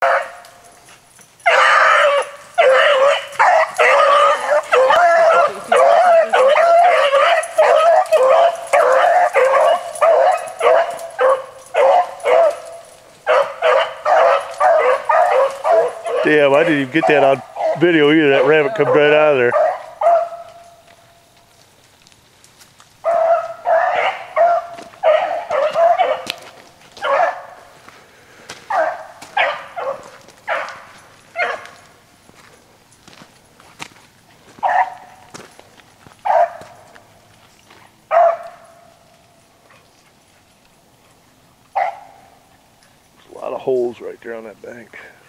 Damn, I didn't even get that on video either. That rabbit come right out of there. There's a lot of holes right there on that bank.